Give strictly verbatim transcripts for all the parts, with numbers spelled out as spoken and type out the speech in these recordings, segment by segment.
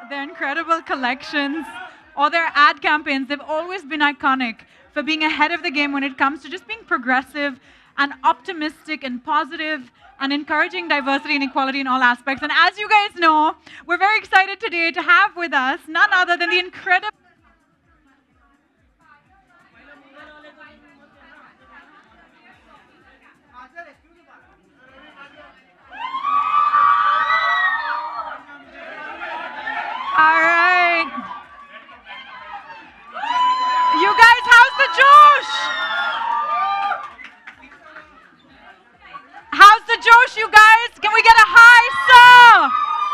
their incredible collections or their ad campaigns, they've always been iconic for being ahead of the game when it comes to just being progressive and optimistic and positive and encouraging diversity and equality in all aspects. And as you guys know, we're very excited today to have with us none other than the incredible All right. You guys, how's the Josh? How's the Josh, you guys? Can we get a high, sir?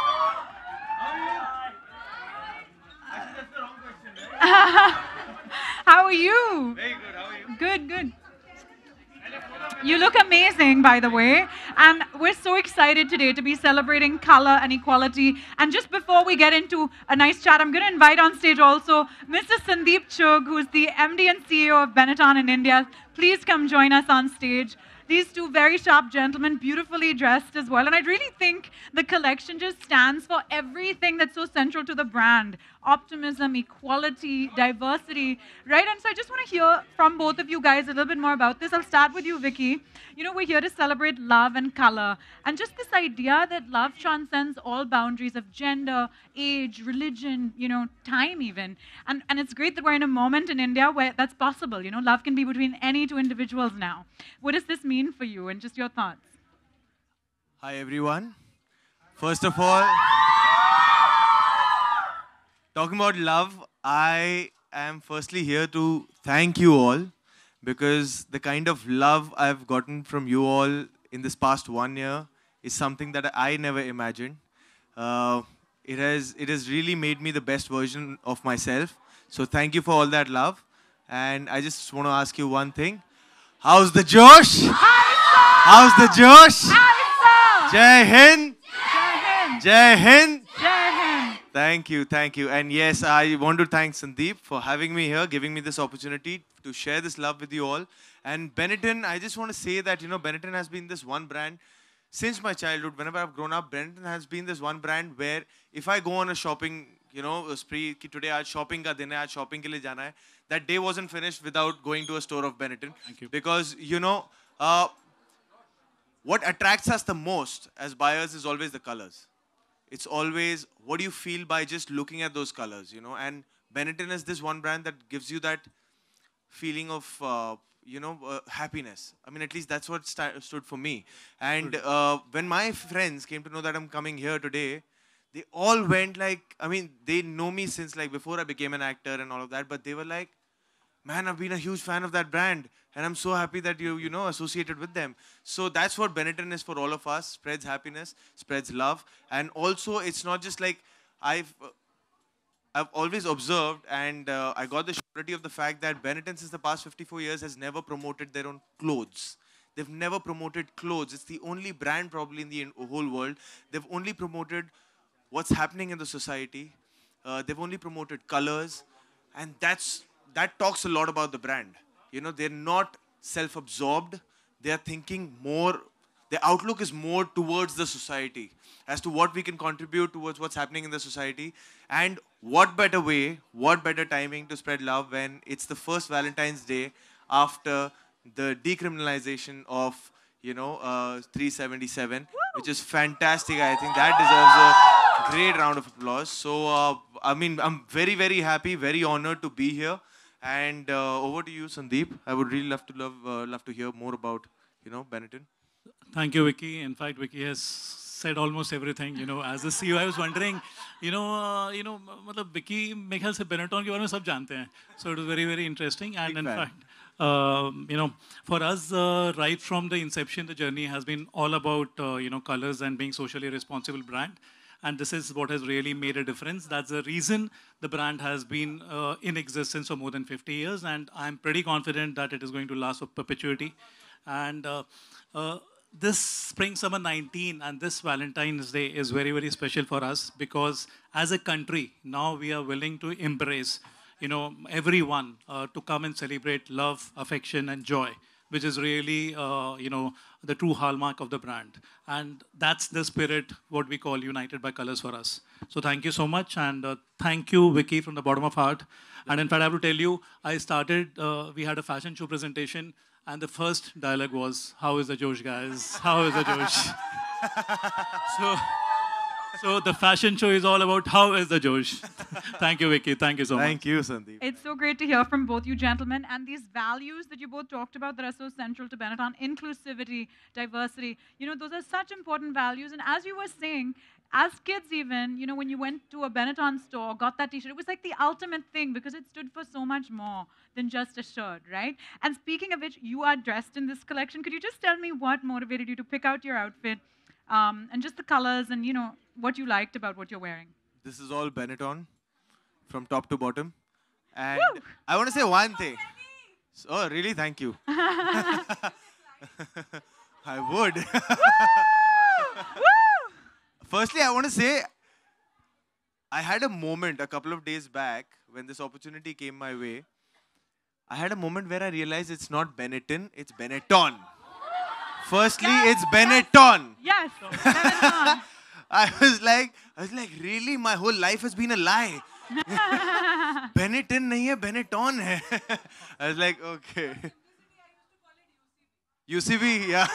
How are you? Very good, how are you? Good, good. You look amazing, by the way. And we're so excited today to be celebrating color and equality. And just before we get into a nice chat, I'm going to invite on stage also Mister Sandeep Chugh, who's the M D and C E O of Benetton in India. Please come join us on stage. These two very sharp gentlemen, beautifully dressed as well. And I really think the collection just stands for everything that's so central to the brand. Optimism, equality, diversity, right? And so I just want to hear from both of you guys a little bit more about this. I'll start with you, Vicky. You know, we're here to celebrate love and color. And just this idea that love transcends all boundaries of gender, age, religion, you know, time even. And, and it's great that we're in a moment in India where that's possible. You know, love can be between any two individuals now. What does this mean for you and just your thoughts? Hi everyone. First of all, talking about love, I am firstly here to thank you all because the kind of love I've gotten from you all in this past one year is something that I never imagined. Uh, it has it has really made me the best version of myself. So thank you for all that love. And I just want to ask you one thing. How's the Josh? How's the Josh? Jai Hind. Jai Hind. Jai Hind. Thank you, thank you. And yes, I want to thank Sandeep for having me here, giving me this opportunity to share this love with you all. And Benetton, I just want to say that, you know, Benetton has been this one brand since my childhood. Whenever I've grown up, Benetton has been this one brand where if I go on a shopping, you know, a spree, ki today aaj shopping ka din hai, aaj shopping ke liye jana hai, that day wasn't finished without going to a store of Benetton. Thank you. Because, you know, uh, what attracts us the most as buyers is always the colors. It's always what do you feel by just looking at those colors, you know. And Benetton is this one brand that gives you that feeling of, uh, you know, uh, happiness. I mean, at least that's what st stood for me. And uh, when my friends came to know that I'm coming here today, they all went like, I mean, they know me since like before I became an actor and all of that, but they were like, man, I've been a huge fan of that brand. And I'm so happy that you, you know, associated with them. So that's what Benetton is for all of us. Spreads happiness, spreads love. And also, it's not just like I've, uh, I've always observed and uh, I got the surety of the fact that Benetton since the past fifty-four years has never promoted their own clothes. They've never promoted clothes. It's the only brand probably in the whole world. They've only promoted what's happening in the society. Uh, they've only promoted colors. And that's, that talks a lot about the brand. You know, they're not self-absorbed. They are thinking more, their outlook is more towards the society as to what we can contribute towards what's happening in the society. And what better way, what better timing to spread love when it's the first Valentine's Day after the decriminalization of, you know, uh, three seventy-seven, which is fantastic. I think that deserves a great round of applause. So, uh, I mean, I'm very, very happy, very honored to be here. And uh, over to you, Sandeep. I would really love to love uh, love to hear more about, you know, Benetton. Thank you, Vicky. In fact, Vicky has said almost everything. You know, as a C E O, I was wondering, you know, uh, you know, मतलब Vicky मेरे ख्याल से Benetton के बारे में सब जानते हैं. So it was very, very interesting. And in fact, uh, you know, for us, uh, right from the inception, the journey has been all about, uh, you know, colors and being socially responsible brand. And this is what has really made a difference. That's the reason the brand has been uh, in existence for more than fifty years. And I'm pretty confident that it is going to last for perpetuity. And uh, uh, this Spring Summer nineteen and this Valentine's Day is very, very special for us because as a country, now we are willing to embrace, you know, everyone uh, to come and celebrate love, affection, and joy. which is really, uh, you know, the true hallmark of the brand. And that's the spirit, what we call United by Colors for us. So thank you so much. And uh, thank you, Vicky, from the bottom of heart. And in fact, I have to tell you, I started, uh, we had a fashion show presentation, and the first dialogue was, how is the Josh, guys? How is the Josh? so, so the fashion show is all about how is the Josh. Thank you, Vicky. Thank you so much. Thank you, Sandeep. It's so great to hear from both you gentlemen, and these values that you both talked about that are so central to Benetton: inclusivity, diversity. You know, those are such important values. And as you were saying, as kids even, you know, when you went to a Benetton store, got that t-shirt, it was like the ultimate thing because it stood for so much more than just a shirt, right? And speaking of which, you are dressed in this collection. Could you just tell me what motivated you to pick out your outfit, um, and just the colors and, you know, what you liked about what you're wearing? This is all Benetton, from top to bottom. And Woo! I want to say one thing. Oh, really? Thank you. I would. Firstly, I want to say, I had a moment a couple of days back when this opportunity came my way. I had a moment where I realized it's not Benetton, it's Benetton. Firstly, Yes, it's Benetton. Yes, Benetton. I was like, I was like, really? My whole life has been a lie. Benetton nahi hai, Benetton hai. I was like, okay. U C B, yeah.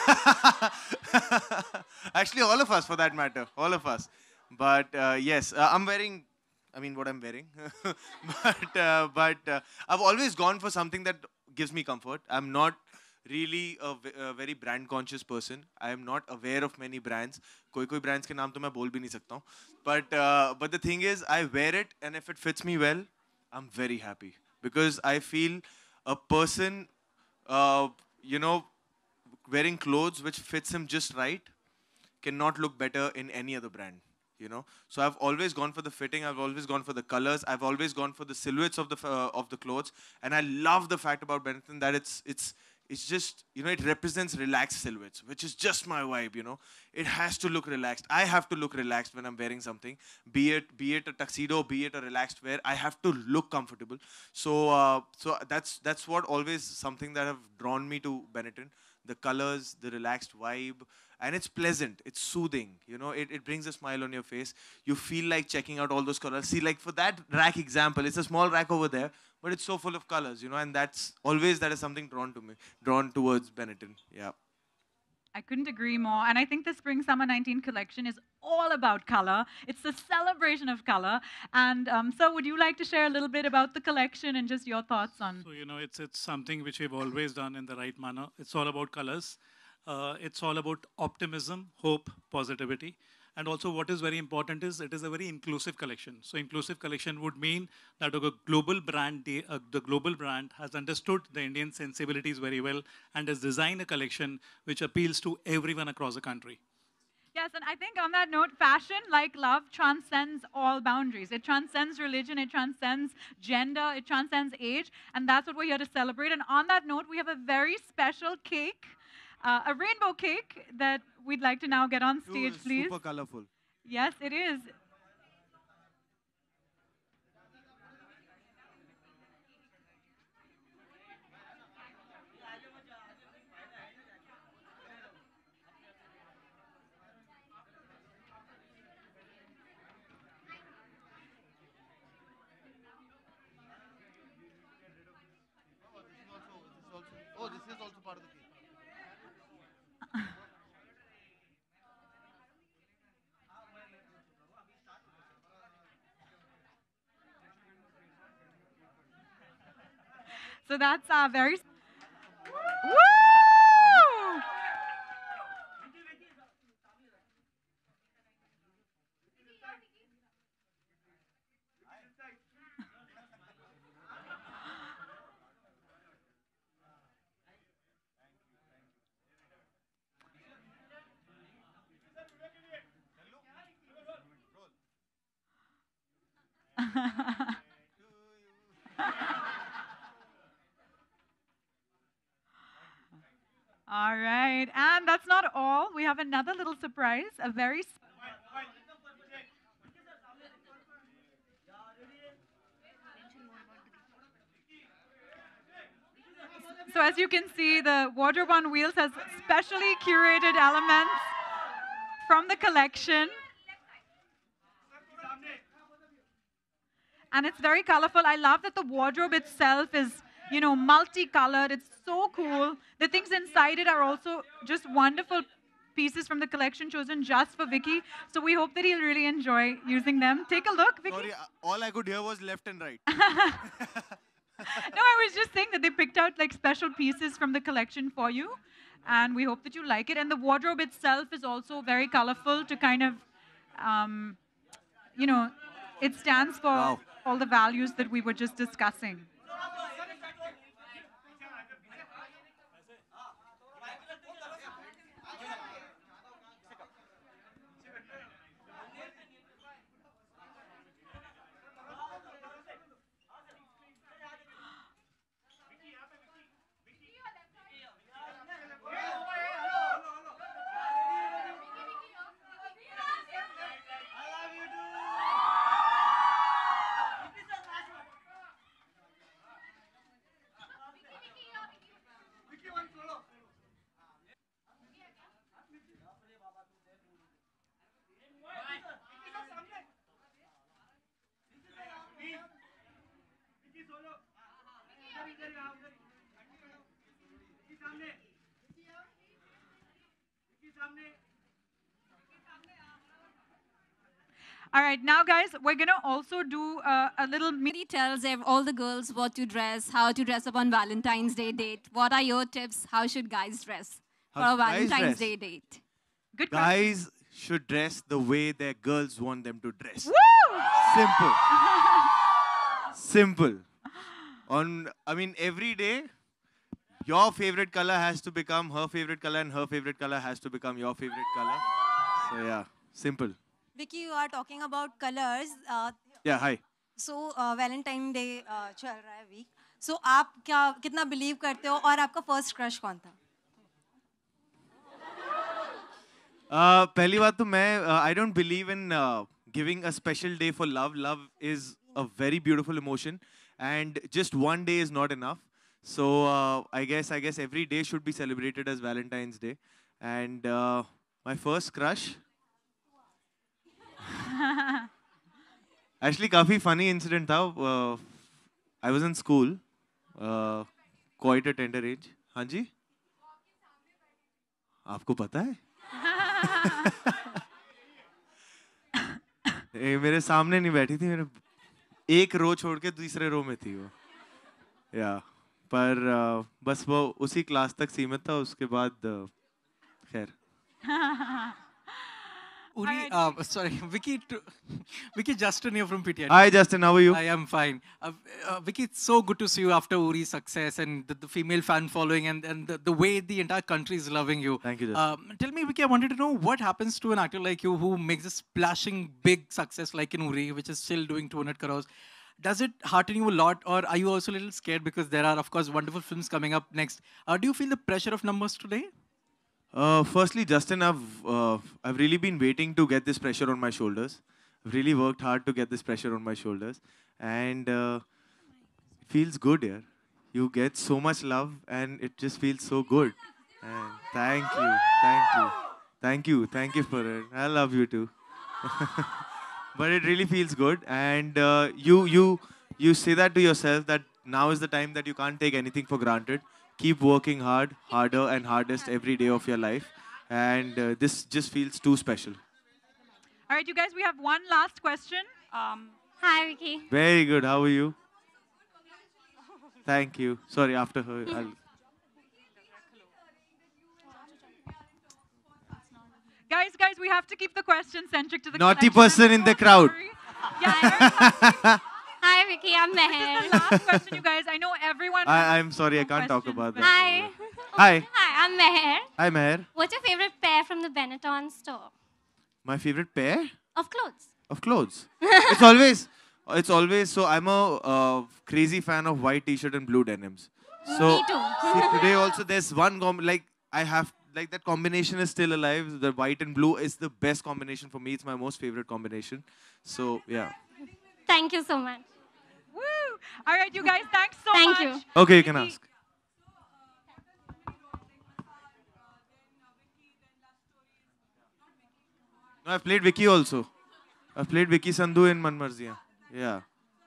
Actually, all of us, for that matter, all of us. But uh, yes, uh, I'm wearing, I mean, what I'm wearing. but uh, but uh, I've always gone for something that gives me comfort. I'm not really a, a very brand conscious person. I am not aware of many brands. Koi koi brands ke naam to main bol bhi nahi sakta hu. But uh, but the thing is, I wear it, and if it fits me well, I'm very happy because I feel a person, uh, you know, wearing clothes which fits him just right cannot look better in any other brand, you know. So I've always gone for the fitting. I've always gone for the colors. I've always gone for the silhouettes of the uh, of the clothes. And I love the fact about Benetton that it's it's it's just, you know, it represents relaxed silhouettes, which is just my vibe, you know. It has to look relaxed. I have to look relaxed when I'm wearing something, be it be it a tuxedo, be it a relaxed wear. I have to look comfortable. So uh, so that's that's what always something that have drawn me to Benetton. The colors, the relaxed vibe, and it's pleasant, it's soothing, you know, it, it brings a smile on your face. You feel like checking out all those colors. See, like for that rack example, it's a small rack over there, but it's so full of colors, you know, and that's always, that is something drawn to me, drawn towards Benetton, yeah. I couldn't agree more. And I think the Spring Summer nineteen collection is all about color. It's the celebration of color. And um, so would you like to share a little bit about the collection and just your thoughts on? So, you know, it's, it's something which we've always done in the right manner. It's all about colors. Uh, it's all about optimism, hope, positivity. And also what is very important is it is a very inclusive collection. So inclusive collection would mean that a global brand, uh, the global brand has understood the Indian sensibilities very well and has designed a collection which appeals to everyone across the country. Yes, and I think on that note, fashion, like love, transcends all boundaries. It transcends religion, it transcends gender, it transcends age, and that's what we're here to celebrate. And on that note, we have a very special cake, uh, a rainbow cake that we'd like to now get on stage, Ooh, please. super colorful. Yes, it is. Oh, this is also part of the cake. So that's uh, very... Woo! All right, and that's not all. We have another little surprise, a very... So So as you can see, the wardrobe on wheels has specially curated elements from the collection. And it's very colorful. I love that the wardrobe itself is, you know, multicolored. It's so cool. The things inside it are also just wonderful pieces from the collection chosen just for Vicky. So we hope that he'll really enjoy using them. Take a look, Vicky. Sorry, uh, all I could hear was left and right. No, I was just saying that they picked out like special pieces from the collection for you. And we hope that you like it. And the wardrobe itself is also very colorful to kind of, um, you know, it stands for Wow. all the values that we were just discussing. All right, now guys, we're going to also do uh, a little... He tells ev- all the girls what to dress, how to dress up on Valentine's Day date. What are your tips? How should guys dress for How a should guys Valentine's dress? Day date? Good question. Guys should dress the way their girls want them to dress. Woo! Simple. Simple. On, I mean, every day, your favorite color has to become her favorite color, and her favorite color has to become your favorite color. So yeah, simple. Vicky, you are talking about colors. Uh, Yeah, hi. so uh, Valentine Day uh, चल रहा है week. So आप क्या कितना believe करते हो और आपका first crush कौन था? Uh, पहली बात तो मैं uh, I don't believe in uh, giving a special day for love. Love is a very beautiful emotion, and just one day is not enough. So uh, I guess I guess every day should be celebrated as Valentine's Day. And uh, my first crush. Actually, काफी funny incident था. Uh, I was in school, uh, quite a tender age. हाँ जी? आपको पता है? ए, मेरे सामने नहीं बैठी थी, मेरे एक रो छोड़ के दूसरे रो में थी वो. या पर uh, बस वो उसी क्लास तक सीमित था, उसके बाद uh, खैर. Uri, uh, sorry, Vicky, to, Vicky Justin here from P T I. Hi Justin, how are you? I am fine. Uh, uh, Vicky, it's so good to see you after Uri's success and the, the female fan following and, and the, the way the entire country is loving you. Thank you, Justin. Um, tell me, Vicky, I wanted to know what happens to an actor like you who makes a splashing big success like in Uri, which is still doing two hundred crores. Does it hearten you a lot, or are you also a little scared because there are, of course, wonderful films coming up next? Uh, do you feel the pressure of numbers today? Uh, firstly, Justin, I've uh, I've really been waiting to get this pressure on my shoulders. I've really worked hard to get this pressure on my shoulders, and uh, it feels good here. You get so much love, and it just feels so good. And thank you, thank you, thank you, thank you for it. I love you too. But it really feels good, and uh, you you you say that to yourself that now is the time that you can't take anything for granted. Keep working hard, harder and hardest every day of your life. And uh, this just feels too special. All right, you guys, we have one last question. Um, Hi, Vicky. Very good. How are you? Thank you. Sorry, after her. I'll... Guys, guys, we have to keep the question centric to the Naughty collection. person I'm in the so crowd. sorry. Yeah, I Hi, Vicky. I'm This is the last question, you guys. I know everyone. I, has I'm sorry, I can't talk questions, about but- that. Hi. Hi. Hi, I'm Meher. Hi, Meher. What's your favorite pair from the Benetton store? My favorite pair Of clothes. of clothes. It's always, it's always, so I'm a uh, crazy fan of white t-shirt and blue denims. So, Me too. see, today also there's one, com like, I have, like that combination is still alive. The white and blue is the best combination for me. It's my most favorite combination. So, yeah. Thank you so much. Woo! All right, you guys, thanks so Thank much. you. Okay, you can Vicky, ask. No, I've played Vicky also. I've played Vicky Sandhu in Man Marziyan. Yeah.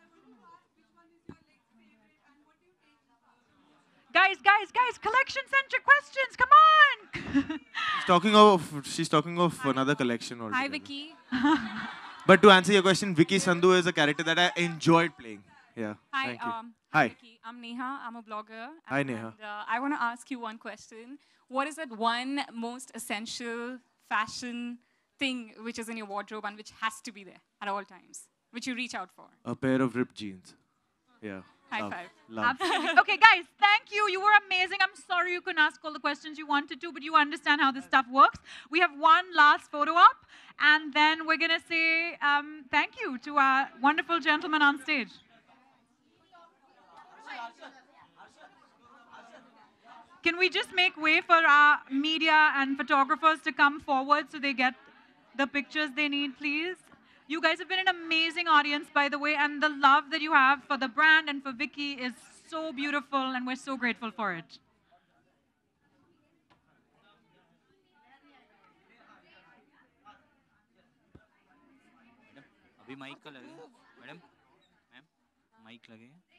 Guys, guys, guys, collection-centric questions. Come on. She's talking of she's talking of another collection altogether. Hi, Vicky. But to answer your question, Vicky Sandhu is a character that I enjoyed playing. Yeah. Hi, Thank you. um, Hi. Vicky. I'm Neha. I'm a blogger. Hi, and, Neha. uh, I want to ask you one question. What is that one most essential fashion thing which is in your wardrobe and which has to be there at all times, which you reach out for? A pair of ripped jeans. Yeah. High Love. five. Love. Absolutely. Okay, guys, thank you. You were amazing. I'm sorry you couldn't ask all the questions you wanted to, but you understand how this stuff works. We have one last photo up, and then we're going to say um, thank you to our wonderful gentleman on stage. Can we just make way for our media and photographers to come forward so they get the pictures they need, please? You guys have been an amazing audience, by the way, and the love that you have for the brand and for Vicky is so beautiful, and we're so grateful for it. अभी mike का लगेगा madam ma'am mic लगेगा